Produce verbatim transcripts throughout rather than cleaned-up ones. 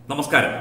നമസ്കാരം.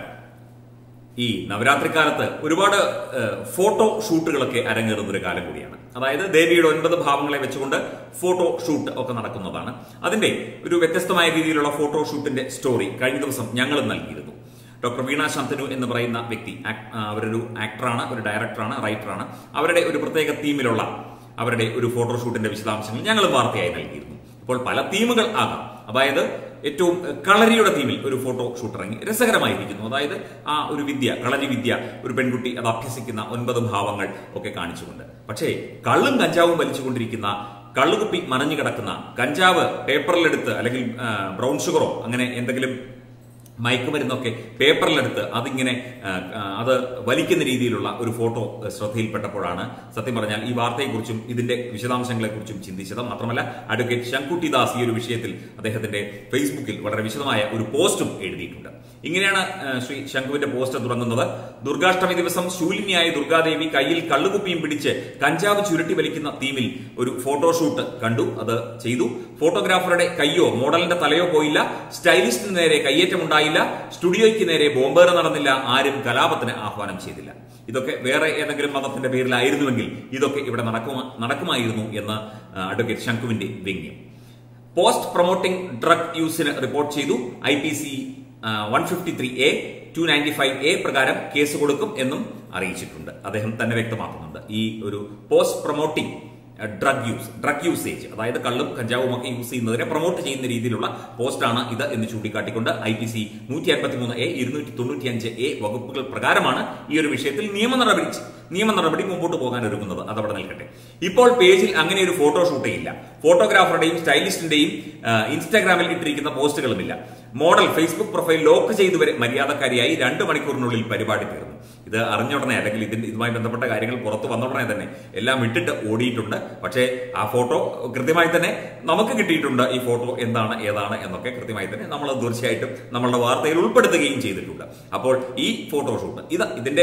ഈ നവരാത്രി കാലത്ത് ഒരുപാട് ഫോട്ടോ ഷൂട്ടുകളൊക്കെ അരങ്ങേറുന്ന ഒരു കാലം കൂടിയാണ്. അതായത് ദേവിയുടെ ഒൻപത് ഭാവങ്ങളെ വെച്ചുകൊണ്ട് ഫോട്ടോ ഷൂട്ട് ഒക്കെ നടക്കുന്നതാണ്. അതിന്റെ ഒരു വ്യത്യസ്തമായ രീതിയിലുള്ള ഫോട്ടോ ഷൂട്ടിന്റെ സ്റ്റോറി കഴിഞ്ഞ ദിവസം ഞങ്ങൾ നൽകിയിരുന്നു. ഡോക്ടർ വീണ ശാന്തനു എന്ന് പറയുന്ന വ്യക്തി അവരൊരു ആക്ടറാണ്, ഒരു ഡയറക്ടറാണ്, റൈറ്ററാണ്. അവരുടെ ഒരു പ്രത്യേക തീമിലുള്ള അവരുടെ ഒരു ഫോട്ടോഷൂട്ടിന്റെ വിശദാംശങ്ങൾ ഞങ്ങൾ വാർത്തയായി നൽകിയിരുന്നു. ഇപ്പോൾ പല തീമുകൾ ആകാം. അതായത് ഏറ്റവും കളരിയുടെ തീമിൽ ഒരു ഫോട്ടോ ഷൂട്ട് ഇറങ്ങി രസകരമായിരിക്കുന്നു. അതായത് ആ ഒരു വിദ്യ, കളരി വിദ്യ, ഒരു പെൺകുട്ടി അത് അഭ്യസിക്കുന്ന ഒൻപത് ഭാവങ്ങൾ ഒക്കെ കാണിച്ചുകൊണ്ട്. പക്ഷേ കള്ളും കഞ്ചാവും വലിച്ചുകൊണ്ടിരിക്കുന്ന, കള്ളുകുപ്പി മറഞ്ഞു കിടക്കുന്ന, കഞ്ചാവ് പേപ്പറിലെടുത്ത് അല്ലെങ്കിൽ ബ്രൗൺ ഷുഗറോ അങ്ങനെ എന്തെങ്കിലും മയക്കുമരുന്നൊക്കെ പേപ്പറിലെടുത്ത് അതിങ്ങനെ അത് വലിക്കുന്ന രീതിയിലുള്ള ഒരു ഫോട്ടോ ശ്രദ്ധയിൽപ്പെട്ടപ്പോഴാണ് സത്യം പറഞ്ഞാൽ ഈ വാർത്തയെക്കുറിച്ചും ഇതിന്റെ വിശദാംശങ്ങളെക്കുറിച്ചും ചിന്തിച്ചത്. മാത്രമല്ല അഡ്വക്കേറ്റ് ശങ്കുട്ടിദാസ് ഈ ഒരു വിഷയത്തിൽ അദ്ദേഹത്തിന്റെ ഫേസ്ബുക്കിൽ വളരെ വിശദമായ ഒരു പോസ്റ്റും എഴുതിയിട്ടുണ്ട്. ഇങ്ങനെയാണ് ശ്രീ ശങ്കുവിന്റെ പോസ്റ്റ് തുടങ്ങുന്നത്. ദുർഗാഷ്ടമി ദിവസം ശൂലിനിയായ ദുർഗാദേവി കയ്യിൽ കള്ളുകുപ്പിയും പിടിച്ച് കഞ്ചാവ് ചുരുട്ടി വലിക്കുന്ന തീമിൽ ഒരു ഫോട്ടോഷൂട്ട് കണ്ടു. അത് ചെയ്തു. ഫോട്ടോഗ്രാഫറുടെ കയ്യോ മോഡലിന്റെ തലയോ പോയില്ല. സ്റ്റൈലിസ്റ്റിന് നേരെ കയ്യേറ്റമുണ്ടായി. സ്റ്റുഡിയോയ്ക്ക് നേരെ ബോംബേറ് നടന്നില്ല. ആരും കലാപത്തിന് ആഹ്വാനം ചെയ്തില്ല. ഇതൊക്കെ വേറെ ഏതെങ്കിലും മതത്തിന്റെ പേരിലായിരുന്നുവെങ്കിൽ ഇതൊക്കെ ഇവിടെ നടക്കുമായിരുന്നു എന്ന് അഡ്വക്കേറ്റ് ശങ്കുവിന്റെ വ്യംഗ്യം. പോസ്റ്റ് പ്രൊമോട്ടിംഗ് ഡ്രഗ് യൂസിന് റിപ്പോർട്ട് ചെയ്തു. I P C one fifty three A two ninety five A പ്രകാരം കേസ് കൊടുക്കും എന്നും അറിയിച്ചിട്ടുണ്ട്. അദ്ദേഹം തന്നെ വ്യക്തമാക്കുന്നുണ്ട്. ഈ ഒരു post promoting drug use drug usage അതായത് കള്ളും കഞ്ചാവും ഒക്കെ യൂസ് ചെയ്യുന്നതിനെ പ്രൊമോട്ട് ചെയ്യുന്ന രീതിയിലുള്ള പോസ്റ്റാണ് ഇത് എന്ന് ചൂണ്ടിക്കാട്ടിക്കൊണ്ട് ഐ പി സി നൂറ്റി അൻപത്തി മൂന്ന് എ ഇരുന്നൂറ്റി തൊണ്ണൂറ്റി അഞ്ച് എ വകുപ്പുകൾ പ്രകാരമാണ് ഈ ഒരു വിഷയത്തിൽ നിയമ നടപടി നിയമ നടപടി മുമ്പോട്ട് പോകാൻ ഒരുങ്ങുന്നത്. അതവിടെ നിൽക്കട്ടെ. ഇപ്പോൾ പേജിൽ അങ്ങനെ ഒരു ഫോട്ടോഷൂട്ടേ ഇല്ല. ഫോട്ടോഗ്രാഫറുടെയും സ്റ്റൈലിസ്റ്റിന്റെയും ഇൻസ്റ്റാഗ്രാമിൽ ഇട്ടിരിക്കുന്ന പോസ്റ്റുകളുമില്ല. മോഡൽ ഫേസ്ബുക്ക് പ്രൊഫൈൽ ലോക്ക് ചെയ്തുവരെ മര്യാദക്കാരിയായി രണ്ട് മണിക്കൂറിനുള്ളിൽ പരിപാടി തീർന്നു. ഇത് അറിഞ്ഞ ഉടനെ അല്ലെങ്കിൽ ഇതിന് ഇതുമായി ബന്ധപ്പെട്ട കാര്യങ്ങൾ പുറത്തു വന്ന ഉടനെ തന്നെ എല്ലാം ഇട്ടിട്ട് ഓടിയിട്ടുണ്ട്. പക്ഷേ ആ ഫോട്ടോ കൃത്യമായി തന്നെ നമുക്ക് കിട്ടിയിട്ടുണ്ട്. ഈ ഫോട്ടോ എന്താണ് ഏതാണ് എന്നൊക്കെ കൃത്യമായി തന്നെ നമ്മൾ തീർച്ചയായിട്ടും നമ്മളുടെ വാർത്തയിൽ ഉൾപ്പെടുത്തുകയും ചെയ്തിട്ടുണ്ട്. അപ്പോൾ ഈ ഫോട്ടോഷൂട്ട് ഇത് ഇതിന്റെ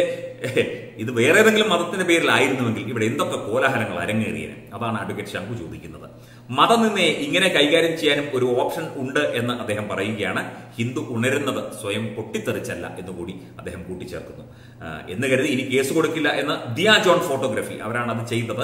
ഇത് വേറെ ഏതെങ്കിലും മതത്തിന്റെ പേരിലായിരുന്നുവെങ്കിൽ ഇവിടെ എന്തൊക്കെ കോലാഹലങ്ങൾ അരങ്ങേറിയേനെ. അതാണ് അഡ്വക്കേറ്റ് ശങ്കു ചോദിക്കുന്നത്. മതനിന്ദയെ ഇങ്ങനെ കൈകാര്യം ചെയ്യാനും ഒരു ഓപ്ഷൻ ഉണ്ട് എന്ന് അദ്ദേഹം പറയുകയാണ്. ഹിന്ദു ഉണരുന്നത് സ്വയം പൊട്ടിത്തെറിച്ചല്ല എന്നുകൂടി അദ്ദേഹം കൂട്ടിച്ചേർക്കുന്നു. എന്ന് കരുതി ഇനി കേസ് കൊടുക്കില്ല എന്ന് ദിയ ജോൺ ഫോട്ടോഗ്രാഫി അവരാണ് അത് ചെയ്തത്.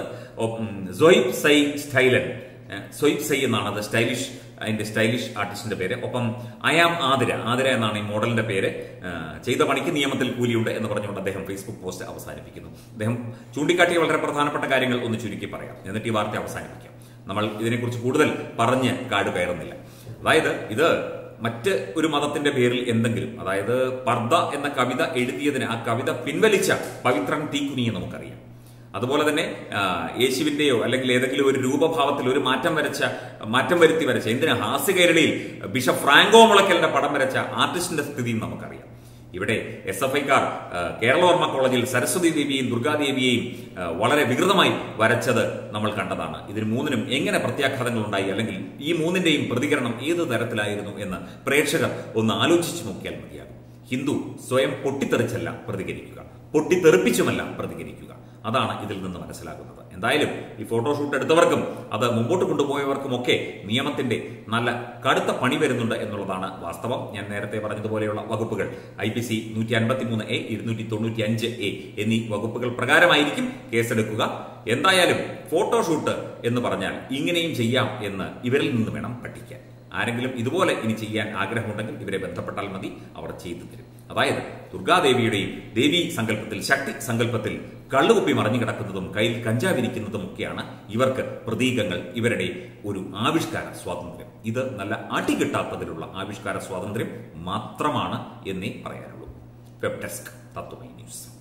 സൊയ്ബ് സൈ സ്റ്റൈലൻ സൊയ്ബ് സൈ എന്നാണ് അത് സ്റ്റൈലിഷ് അതിന്റെ സ്റ്റൈലിഷ് ആർട്ടിസ്റ്റിന്റെ പേര്. ഒപ്പം അയാം ആതിര ആതിര എന്നാണ് ഈ മോഡലിന്റെ പേര്. ചെയ്ത പണിക്ക് നിയമത്തിൽ കൂലിയുണ്ട് എന്ന് പറഞ്ഞുകൊണ്ട് അദ്ദേഹം ഫേസ്ബുക്ക് പോസ്റ്റ് അവസാനിപ്പിക്കുന്നു. അദ്ദേഹം ചൂണ്ടിക്കാട്ടിയ വളരെ പ്രധാനപ്പെട്ട കാര്യങ്ങൾ ഒന്ന് ചുരുക്കി പറയാം, എന്നിട്ട് ഈ വാർത്ത അവസാനിപ്പിക്കാം. നമ്മൾ ഇതിനെക്കുറിച്ച് കൂടുതൽ പറഞ്ഞ് കാട് കയറുന്നില്ല. അതായത് ഇത് മറ്റ് ഒരു മതത്തിന്റെ പേരിൽ എന്തെങ്കിലും, അതായത് പർദ്ദ എന്ന കവിത എഴുതിയതിന് ആ കവിത പിൻവലിച്ച പവിത്രൻ തീക്കുനിയെ നമുക്കറിയാം. അതുപോലെ തന്നെ യേശുവിന്റെയോ അല്ലെങ്കിൽ ഏതെങ്കിലും ഒരു രൂപഭാവത്തിൽ ഒരു മാറ്റം വരച്ച മാറ്റം വരുത്തി വരച്ച എന്തിനാ ഹാസ്യകേരളിയിൽ ബിഷപ്പ് ഫ്രാങ്കോ മുളയ്ക്കലിന്റെ പടം വരച്ച ആർട്ടിസ്റ്റിന്റെ സ്ഥിതിയും നമുക്കറിയാം. ഇവിടെ എസ് എഫ് ഐക്കാർ കേരളവർമ്മ കോളേജിൽ സരസ്വതി ദേവിയെയും ദുർഗാദേവിയെയും വളരെ വികൃതമായി വരച്ചത് നമ്മൾ കണ്ടതാണ്. ഇതിന് മൂന്നിനും എങ്ങനെ പ്രത്യാഘാതങ്ങൾ ഉണ്ടായി, അല്ലെങ്കിൽ ഈ മൂന്നിന്റെയും പ്രതികരണം ഏത് തരത്തിലായിരുന്നു എന്ന് പ്രേക്ഷകർ ഒന്ന് ആലോചിച്ചു നോക്കിയാൽ മതിയാകും. ഹിന്ദു സ്വയം പൊട്ടിത്തെറിച്ചല്ല പ്രതികരിക്കുക, പൊട്ടിത്തെറിപ്പിച്ചുമല്ല പ്രതികരിക്കുക. അതാണ് ഇതിൽ നിന്ന് മനസ്സിലാകുന്നത്. എന്തായാലും ഈ ഫോട്ടോഷൂട്ട് എടുത്തവർക്കും അത് മുമ്പോട്ട് കൊണ്ടുപോയവർക്കുമൊക്കെ നിയമത്തിന്റെ നല്ല കടുത്ത പണി വരുന്നുണ്ട് എന്നുള്ളതാണ് വാസ്തവം. ഞാൻ നേരത്തെ പറഞ്ഞതുപോലെയുള്ള വകുപ്പുകൾ ഐ പി സി നൂറ്റി അൻപത്തി മൂന്ന് എ ഇരുന്നൂറ്റി തൊണ്ണൂറ്റി അഞ്ച് എ എന്നീ വകുപ്പുകൾ പ്രകാരമായിരിക്കും കേസെടുക്കുക. എന്തായാലും ഫോട്ടോഷൂട്ട് എന്ന് പറഞ്ഞാൽ ഇങ്ങനെയും ചെയ്യാം എന്ന് ഇവരിൽ നിന്ന് വേണം പഠിക്കാൻ. ആരെങ്കിലും ഇതുപോലെ ഇനി ചെയ്യാൻ ആഗ്രഹമുണ്ടെങ്കിൽ ഇവരെ ബന്ധപ്പെട്ടാൽ മതി, അവർ ചെയ്തു തരും. അതായത് ദുർഗാദേവിയുടെയും ദേവി സങ്കല്പത്തിൽ, ശക്തി സങ്കല്പത്തിൽ കള്ളുകുപ്പി മറിഞ്ഞു കിടക്കുന്നതും കയ്യിൽ കഞ്ചാവിരിക്കുന്നതും ഒക്കെയാണ് ഇവർക്ക് പ്രതീകങ്ങൾ, ഇവരുടെ ഒരു ആവിഷ്കാര സ്വാതന്ത്ര്യം. ഇത് നല്ല അടികിട്ടാത്തതിലുള്ള ആവിഷ്കാര സ്വാതന്ത്ര്യം മാത്രമാണ് എന്നേ പറയാനുള്ളൂ. Web desk Tatwamayi news.